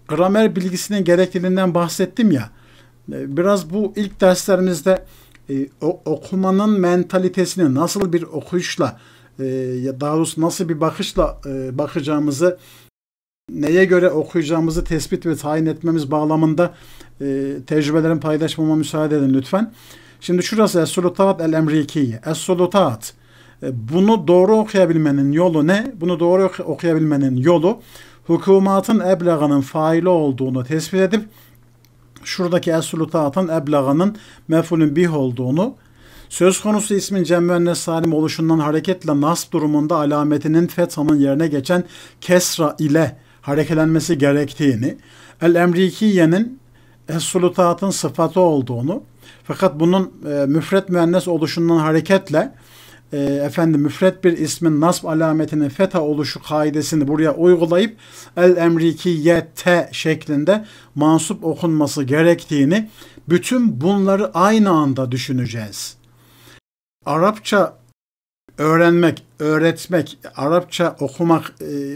gramer bilgisinin gerekliliğinden bahsettim ya. Biraz bu ilk derslerimizde okumanın mentalitesini nasıl bir okuyuşla, daha doğrusu nasıl bir bakışla bakacağımızı, neye göre okuyacağımızı tespit ve tayin etmemiz bağlamında tecrübelerimi paylaşmama müsaade edin lütfen. Şimdi şurası Es-Sulutat el-Emrikiye. Es-Sulutat. Bunu doğru okuyabilmenin yolu ne? Bunu doğru okuyabilmenin yolu hukumatın eblaganın faili olduğunu tespit edip şuradaki es-sulutatın eblaganın mef'ulün bih olduğunu, söz konusu ismin cem-müennes salim oluşundan hareketle nasb durumunda alametinin fethanın yerine geçen kesra ile harekelenmesi gerektiğini, el-emrikiyenin es-sulutatın sıfatı olduğunu, fakat bunun müfret müennes oluşundan hareketle müfret bir ismin nasb alametinin fetha oluşu kaidesini buraya uygulayıp el-emrikiyete şeklinde mansup okunması gerektiğini, bütün bunları aynı anda düşüneceğiz. Arapça öğrenmek, öğretmek, Arapça okumak,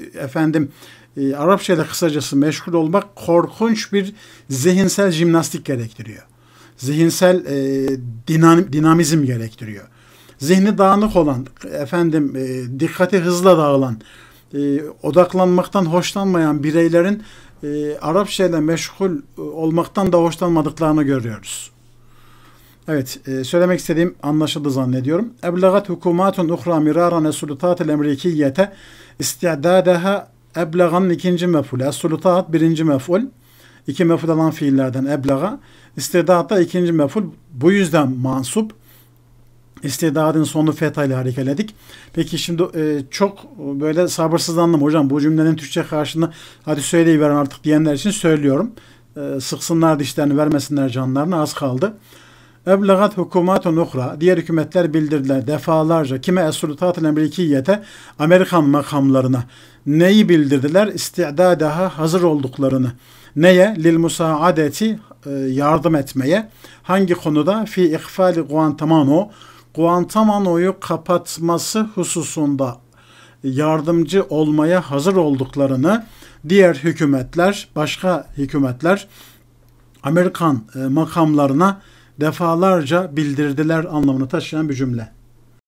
Arapça ile kısacası meşgul olmak korkunç bir zihinsel jimnastik gerektiriyor. Zihinsel dinamizm gerektiriyor. Zihni dağınık olan, dikkati hızla dağılan, odaklanmaktan hoşlanmayan bireylerin Arapça ile meşgul olmaktan da hoşlanmadıklarını görüyoruz. Evet, söylemek istediğim anlaşıldı zannediyorum. Eblagat hukumatun uhra miraran es-sulutat el-emrikiyete isti'dadaha. Eblaganın ikinci mef'ulü. Es-sulutat birinci mef'ul. İki mef'ul olan fiillerden eblaga. İsti'dad da ikinci mef'ul. Bu yüzden mansup. İstidadın sonu fetha ile harekeledik. Peki şimdi çok böyle sabırsızlandım hocam. Bu cümlenin Türkçe karşılığını hadi söyleyiverin artık diyenler için söylüyorum. Sıksınlar dişlerini, vermesinler canlarını, az kaldı. Eblagat hukumatun uhra. Diğer hükümetler bildirdiler defalarca. Kime es-sulutat-ı emrikiyete, Amerikan makamlarına. Neyi bildirdiler? İsti'dadaha, hazır olduklarını. Neye? Lil musaadeti, yardım etmeye. Hangi konuda? Fi ihfali Guantanamo. Guantanamo'yu kapatması hususunda yardımcı olmaya hazır olduklarını diğer hükümetler, başka hükümetler Amerikan makamlarına defalarca bildirdiler anlamını taşıyan bir cümle.